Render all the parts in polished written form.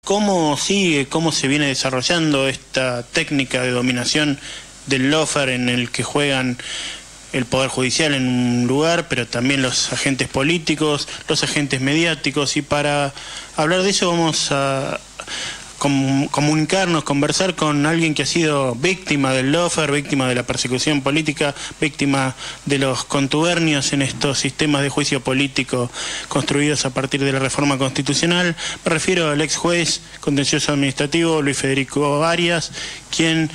¿Cómo sigue, cómo se viene desarrollando esta técnica de dominación del lawfare en el que juegan el Poder Judicial en un lugar, pero también los agentes políticos, los agentes mediáticos? Y para hablar de eso vamos a comunicarnos, conversar con alguien que ha sido víctima del lawfare, víctima de la persecución política, víctima de los contubernios en estos sistemas de juicio político construidos a partir de la reforma constitucional. Me refiero al ex juez contencioso administrativo Luis Federico Arias, quien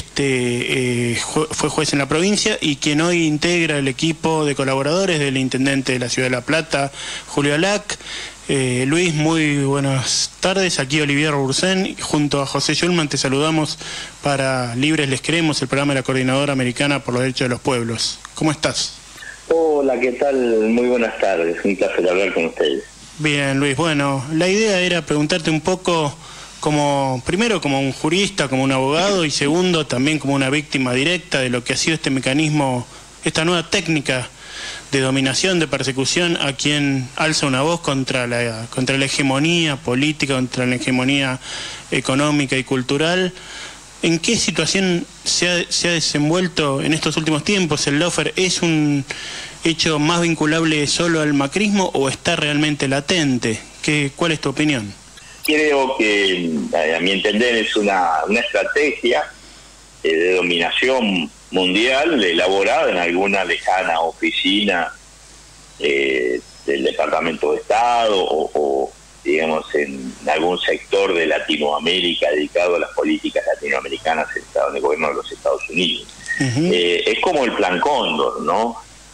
fue juez en la provincia y quien hoy integra el equipo de colaboradores del intendente de la Ciudad de La Plata, Julio Alac. Luis, muy buenas tardes. Aquí Olivier Bursen, junto a José Schulman, te saludamos para Libres Les Queremos, el programa de la Coordinadora Americana por los Derechos de los Pueblos. ¿Cómo estás? Hola, ¿qué tal? Muy buenas tardes. Un placer hablar con ustedes. Bien, Luis. Bueno, la idea era preguntarte un poco, primero como un jurista, como un abogado, y segundo también como una víctima directa de lo que ha sido este mecanismo, esta nueva técnica de dominación, de persecución a quien alza una voz contra la hegemonía política, contra la hegemonía económica y cultural. ¿En qué situación se ha desenvuelto en estos últimos tiempos? ¿El lawfare es un hecho más vinculable solo al macrismo o está realmente latente? ¿Cuál es tu opinión? Creo que, a mi entender, es una estrategia de dominación mundial elaborada en alguna lejana oficina del Departamento de Estado o digamos en algún sector de Latinoamérica dedicado a las políticas latinoamericanas en el gobierno de los Estados Unidos. Es como el Plan Cóndor, ¿no?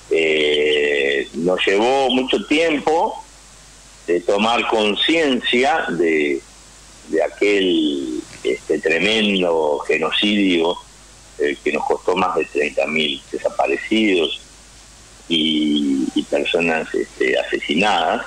Nos llevó mucho tiempo de tomar conciencia de aquel tremendo genocidio que nos costó más de 30.000 desaparecidos y personas asesinadas.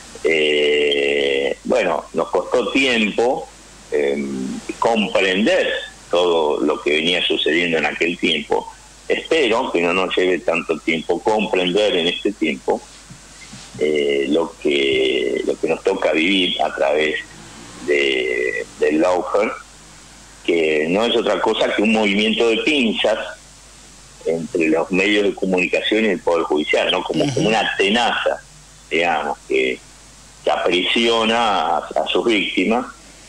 Bueno, nos costó tiempo comprender todo lo que venía sucediendo en aquel tiempo. Espero que no nos lleve tanto tiempo comprender en este tiempo lo que nos toca vivir a través del lawfare, que no es otra cosa que un movimiento de pinzas entre los medios de comunicación y el Poder Judicial, ¿no? Como una tenaza, digamos, que aprisiona a sus víctimas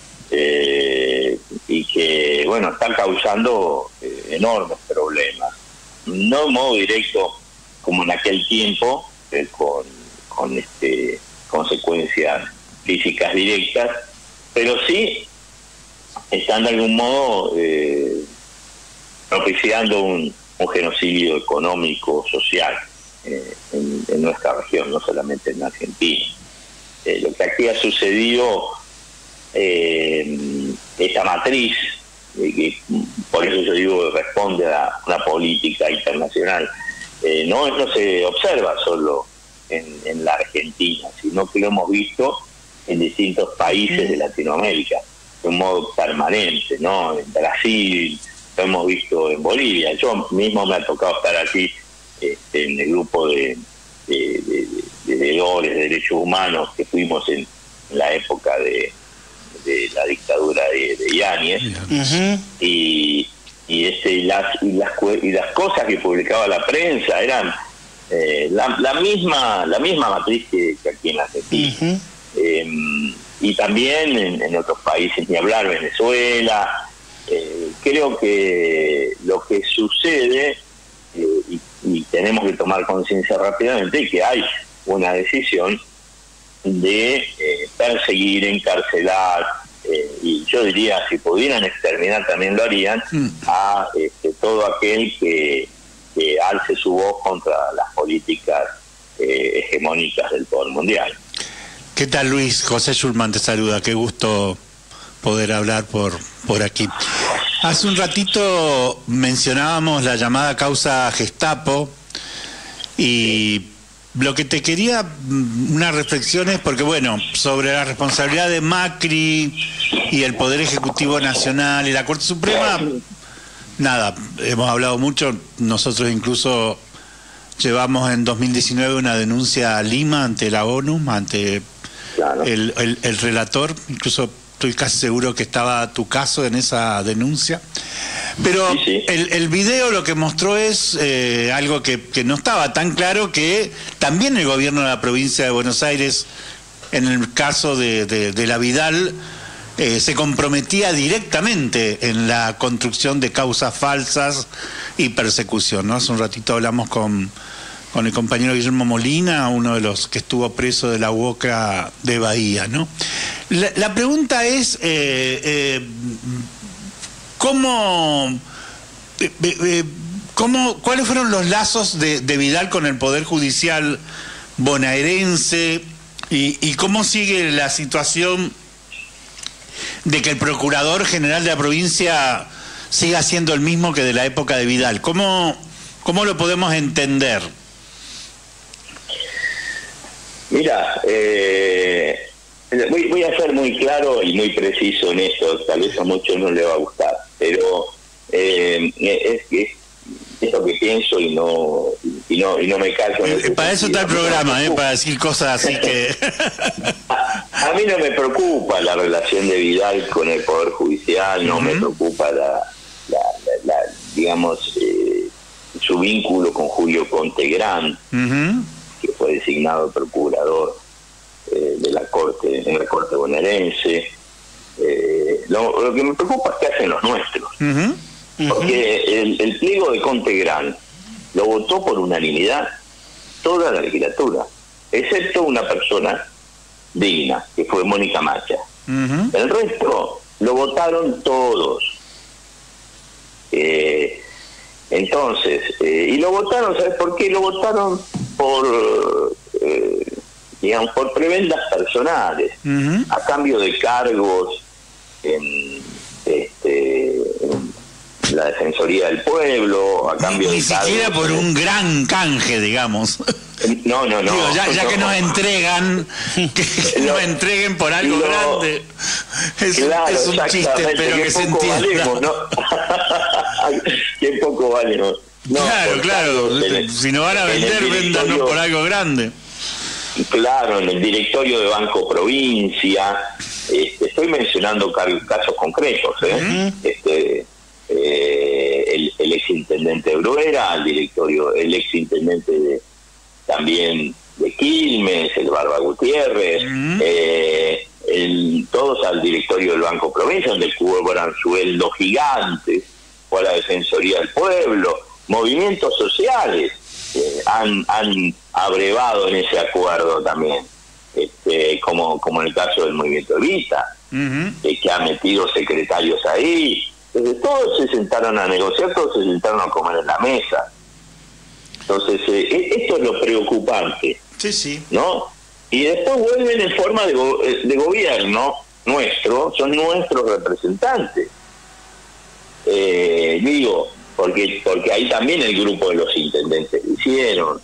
y que, bueno, está causando enormes problemas. No de modo directo como en aquel tiempo, con consecuencias físicas directas, pero sí están de algún modo propiciando un genocidio económico, social en nuestra región, no solamente en Argentina. Lo que aquí ha sucedido, esta matriz, que por eso yo digo que responde a una política internacional, no se observa solo en la Argentina, sino que lo hemos visto en distintos países de Latinoamérica de un modo permanente, ¿no? En Brasil, lo hemos visto en Bolivia. Yo mismo me ha tocado estar aquí en el grupo de veedores de derechos humanos que fuimos en la época de la dictadura de Yáñez. Y las cosas que publicaba la prensa eran la misma matriz que aquí en Argentina. Y también en otros países, ni hablar, Venezuela. Creo que lo que sucede, y tenemos que tomar conciencia rápidamente, es que hay una decisión de perseguir, encarcelar, y yo diría, si pudieran exterminar también lo harían, a todo aquel que alce su voz contra las políticas hegemónicas del poder mundial. ¿Qué tal, Luis? José Schulman te saluda, qué gusto poder hablar por aquí. Hace un ratito mencionábamos la llamada causa Gestapo y lo que te quería, una reflexión es porque, bueno, sobre la responsabilidad de Macri y el Poder Ejecutivo Nacional y la Corte Suprema, nada, hemos hablado mucho, nosotros incluso llevamos en 2019 una denuncia a Lima ante la ONU, ante el relator, incluso estoy casi seguro que estaba tu caso en esa denuncia. Pero sí. El video lo que mostró es algo que no estaba tan claro, que también el gobierno de la provincia de Buenos Aires, en el caso de la Vidal, se comprometía directamente en la construcción de causas falsas y persecución, ¿no? Hace un ratito hablamos con el compañero Guillermo Molina, uno de los que estuvo preso de la UOCRA de Bahía, ¿no? La pregunta es, ¿cuáles fueron los lazos de Vidal con el Poder Judicial bonaerense y cómo sigue la situación de que el Procurador General de la provincia siga siendo el mismo que de la época de Vidal? ¿Cómo lo podemos entender? Mira, voy a ser muy claro y muy preciso en esto, tal vez a muchos no les va a gustar, pero es lo que pienso y no me callo. Para eso está el programa, para decir cosas así que... A mí no me preocupa la relación de Vidal con el Poder Judicial, no me preocupa digamos, su vínculo con Julio Contegrán, que fue designado procurador de la Corte, en la Corte bonaerense. Lo que me preocupa es qué hacen los nuestros. Porque el pliego de Contegrán lo votó por unanimidad toda la legislatura, excepto una persona digna, que fue Mónica Macha. El resto lo votaron todos. Entonces, y lo votaron, ¿sabes por qué? Lo votaron por, digamos, por prebendas personales, a cambio de cargos en la Defensoría del Pueblo, a cambio ni de cargos... Ni siquiera por un gran canje, digamos. No. Digo, ya que nos entregan, que nos entreguen por algo grande. Es un chiste, pero que se entienda. Valemos, ¿no? Qué poco valemos. No, claro. Si no van a vender, véndanos por algo grande. Claro, en el directorio de Banco Provincia. Estoy mencionando casos concretos. El exintendente de Bruera, el exintendente también de Quilmes, el Barba Gutiérrez, todos al directorio del Banco Provincia, donde cobran sueldos gigantes, o a la Defensoría del Pueblo. Movimientos sociales han abrevado en ese acuerdo también, como en el caso del Movimiento Evita, que ha metido secretarios ahí. Entonces, todos se sentaron a negociar, todos se sentaron a comer en la mesa. Entonces, esto es lo preocupante, ¿no? Y después vuelven en forma de gobierno nuestro, son nuestros representantes. Digo, porque ahí también el grupo de los intendentes lo hicieron.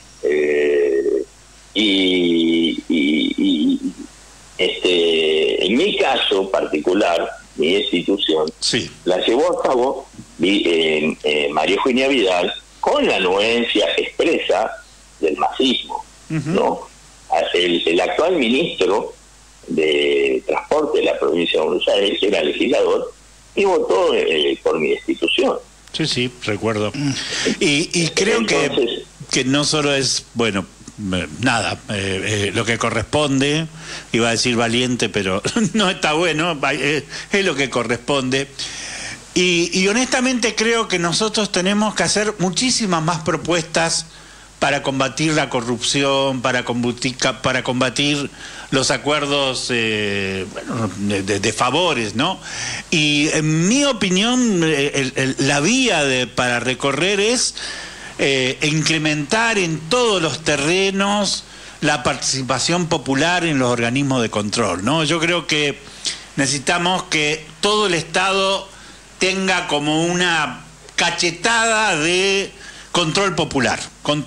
En mi caso particular, mi institución, la llevó a cabo María Eugenia Vidal, con la anuencia expresa del masismo, ¿no? El actual ministro de Transporte de la provincia de Buenos Aires era legislador y votó por mi institución. Sí, recuerdo. Y creo entonces, que no solo es, bueno, nada, lo que corresponde, iba a decir valiente, pero no está bueno, es lo que corresponde. Y honestamente creo que nosotros tenemos que hacer muchísimas más propuestas para combatir la corrupción, para combatir los acuerdos de favores, ¿no? Y en mi opinión, la vía para recorrer es incrementar en todos los terrenos la participación popular en los organismos de control, ¿no? Yo creo que necesitamos que todo el Estado tenga como una cachetada de control popular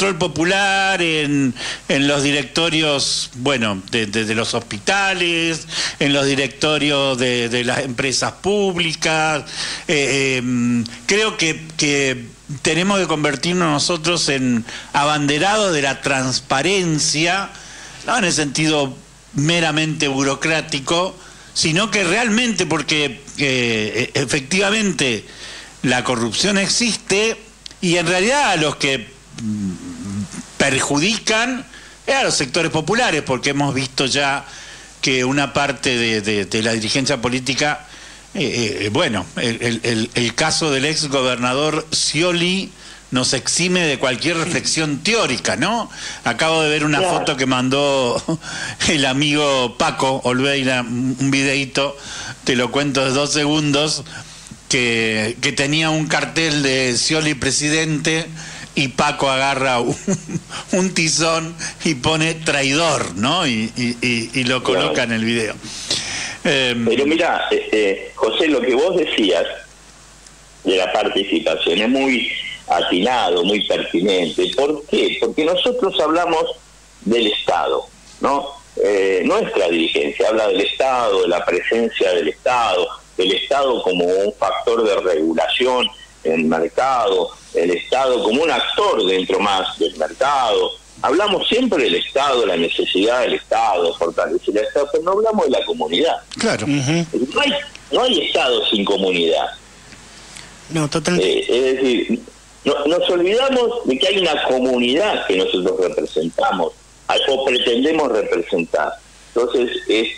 en los directorios, bueno, de los hospitales, en los directorios de las empresas públicas. Creo que tenemos que convertirnos nosotros en abanderados de la transparencia, no en el sentido meramente burocrático, sino que realmente porque efectivamente la corrupción existe y en realidad a los que perjudican es a los sectores populares, porque hemos visto ya que una parte de la dirigencia política, bueno, el caso del ex gobernador Scioli nos exime de cualquier reflexión teórica, ¿no? Acabo de ver una foto que mandó el amigo Paco Olveira, un videíto, te lo cuento de 2 segundos, que tenía un cartel de Scioli presidente y Paco agarra un tizón y pone traidor, ¿no? Y lo coloca en el video. Pero mira, José, lo que vos decías de la participación es muy atinado, muy pertinente. ¿Por qué? Porque nosotros hablamos del Estado, ¿no? Nuestra dirigencia habla del Estado, de la presencia del Estado como un factor de regulación en el mercado, el Estado como un actor dentro más del mercado. Hablamos siempre del Estado, la necesidad del Estado, fortalecer el Estado, pero no hablamos de la comunidad. Claro. No hay Estado sin comunidad. No, totalmente. Es decir, nos olvidamos de que hay una comunidad que nosotros representamos o pretendemos representar. Entonces,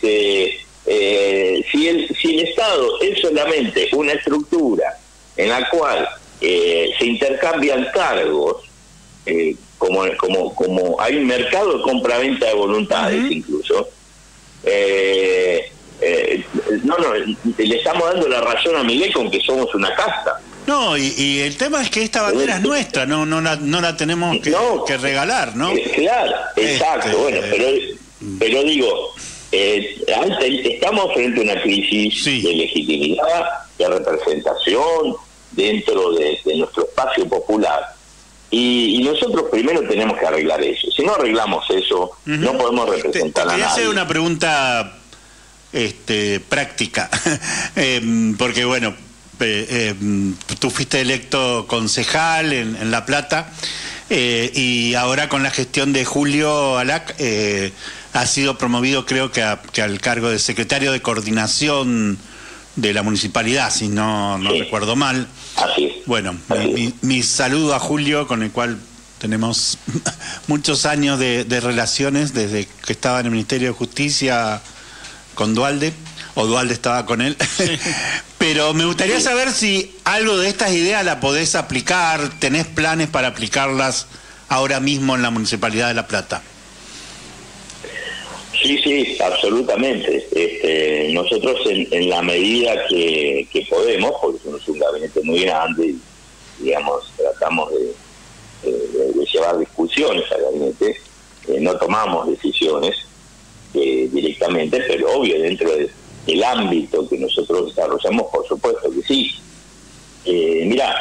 si el Estado es solamente una estructura en la cual se intercambian cargos, como hay un mercado de compra-venta de voluntades, incluso, le estamos dando la razón a Milei con que somos una casta. No, y el tema es que esta bandera es nuestra, no la tenemos que regalar, ¿no? Claro, exacto. Bueno, pero digo, estamos frente a una crisis de legitimidad, de representación dentro de nuestro espacio popular. Y nosotros primero tenemos que arreglar eso. Si no arreglamos eso, no podemos representar a nadie. Quería hacer una pregunta práctica, porque bueno, tú fuiste electo concejal en La Plata, y ahora con la gestión de Julio Alac ha sido promovido, creo que al cargo de secretario de coordinación de la municipalidad, si no recuerdo mal. Así es. Bueno, mi saludo a Julio, con el cual tenemos muchos años de relaciones, desde que estaba en el Ministerio de Justicia con Duhalde, o Duhalde estaba con él. Pero me gustaría saber si algo de estas ideas la podés aplicar, tenés planes para aplicarlas ahora mismo en la Municipalidad de La Plata. Sí, absolutamente. Nosotros en la medida que podemos, porque somos un gabinete muy grande y, digamos, tratamos de llevar discusiones al gabinete, no tomamos decisiones directamente, pero obvio, dentro del ámbito que nosotros desarrollamos, por supuesto que sí. Mirá,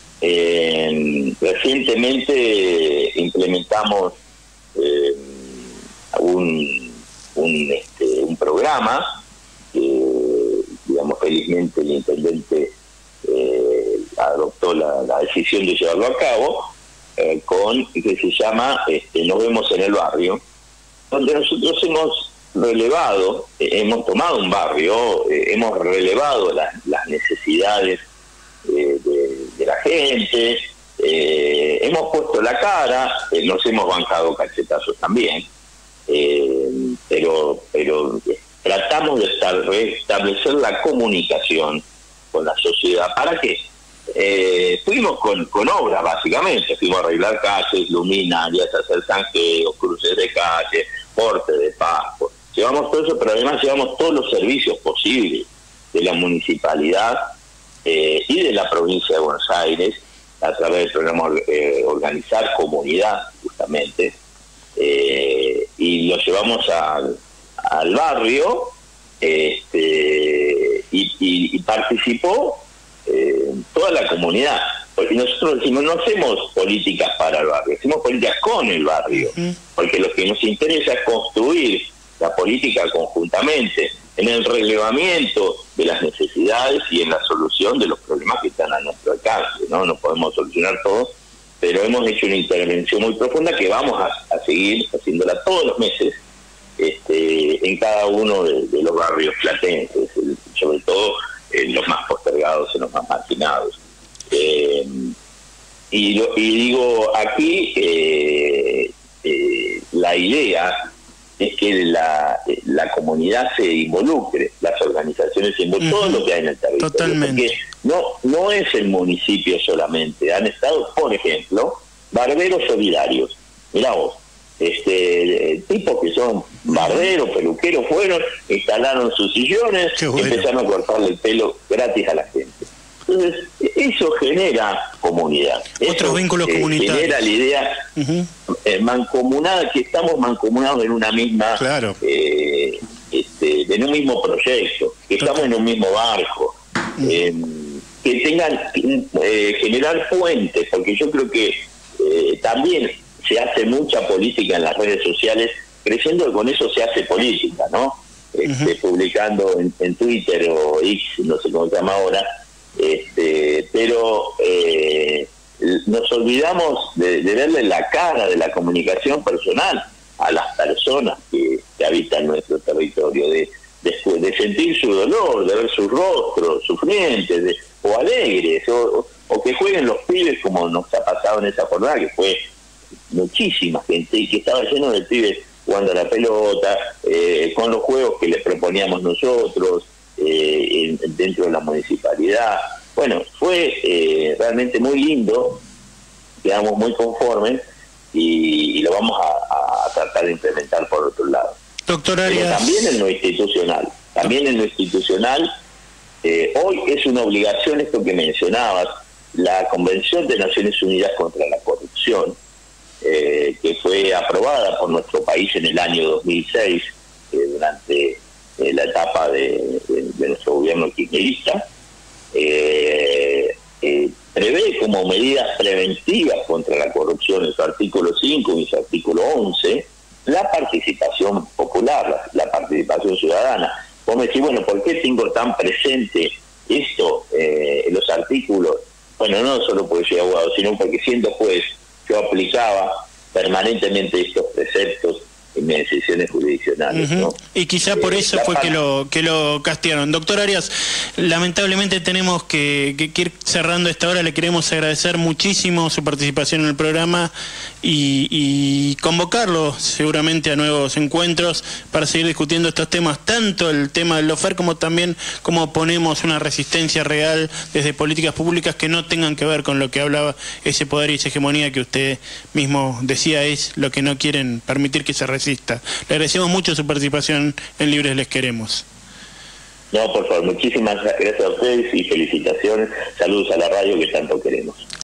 recientemente implementamos un programa que, digamos, felizmente el intendente adoptó la decisión de llevarlo a cabo, que se llama Nos vemos en el barrio, donde nosotros hemos tomado un barrio, hemos relevado las necesidades de la gente, hemos puesto la cara, nos hemos bancado cachetazos también, pero tratamos de restablecer la comunicación con la sociedad. ¿Para qué? Fuimos con obras, básicamente. Fuimos a arreglar calles, luminarias, hacer zanjeos, cruces de calle, porte de pasto. Llevamos todo eso, pero además llevamos todos los servicios posibles de la municipalidad y de la provincia de Buenos Aires a través del programa Organizar Comunidad, justamente, y lo llevamos al barrio, y participó toda la comunidad, porque nosotros decimos, no hacemos políticas para el barrio, hacemos políticas con el barrio, porque lo que nos interesa es construir la política conjuntamente, en el relevamiento de las necesidades y en la solución de los problemas que están a nuestro alcance, no podemos solucionar todo, pero hemos hecho una intervención muy profunda que vamos a seguir haciéndola todos los meses, en cada uno de los barrios platenses, sobre todo en los más postergados, en los más marginados. Y digo, aquí la idea es que la comunidad se involucre, las organizaciones se involucren, todo lo que hay en el territorio. Totalmente. Porque no es el municipio solamente, han estado, por ejemplo, barberos solidarios. Mirá vos, tipos que son barberos, peluqueros, fueron, instalaron sus sillones, bueno. Empezaron a cortarle el pelo gratis a la gente. Entonces, eso genera comunidad. Otros vínculos comunitarios. Genera la idea mancomunada, que estamos mancomunados en una misma, claro. En un mismo proyecto, que estamos en un mismo barco. Que tengan, generar puentes, porque yo creo que también se hace mucha política en las redes sociales, creyendo que con eso se hace política, ¿no? Publicando en Twitter o X, no sé cómo se llama ahora, pero nos olvidamos de verle la cara de la comunicación personal a las personas que habitan nuestro territorio, de sentir su dolor, de ver sus rostros sufrientes o alegres, o que jueguen los pibes, como nos ha pasado en esa jornada, que fue muchísima gente y que estaba lleno de pibes jugando a la pelota, con los juegos que les proponíamos nosotros dentro de la municipalidad. Bueno, fue realmente muy lindo, quedamos muy conformes y lo vamos a tratar de implementar por otro lado. Doctor Arias. Pero también en lo institucional, hoy es una obligación esto que mencionabas, la Convención de Naciones Unidas contra la Corrupción, que fue aprobada por nuestro país en el año 2006, durante la etapa de nuestro gobierno kirchnerista, prevé como medidas preventivas contra la corrupción en su artículo 5 y su artículo 11, la participación popular, la participación ciudadana. Vos me decís, bueno, ¿por qué tengo tan presente esto en los artículos? Bueno, no solo porque soy abogado, sino porque siendo juez yo aplicaba permanentemente estos preceptos en mis decisiones jurisdiccionales, ¿no? Y quizá por eso fue que lo castigaron. Doctor Arias, lamentablemente tenemos que ir cerrando esta hora. Le queremos agradecer muchísimo su participación en el programa y convocarlo seguramente a nuevos encuentros para seguir discutiendo estos temas, tanto el tema del lawfare como también cómo ponemos una resistencia real desde políticas públicas que no tengan que ver con lo que hablaba ese poder y esa hegemonía que usted mismo decía es lo que no quieren permitir que se resista. Le agradecemos mucho su participación en Libres Les Queremos. No, por favor, muchísimas gracias a ustedes y felicitaciones. Saludos a la radio que tanto queremos.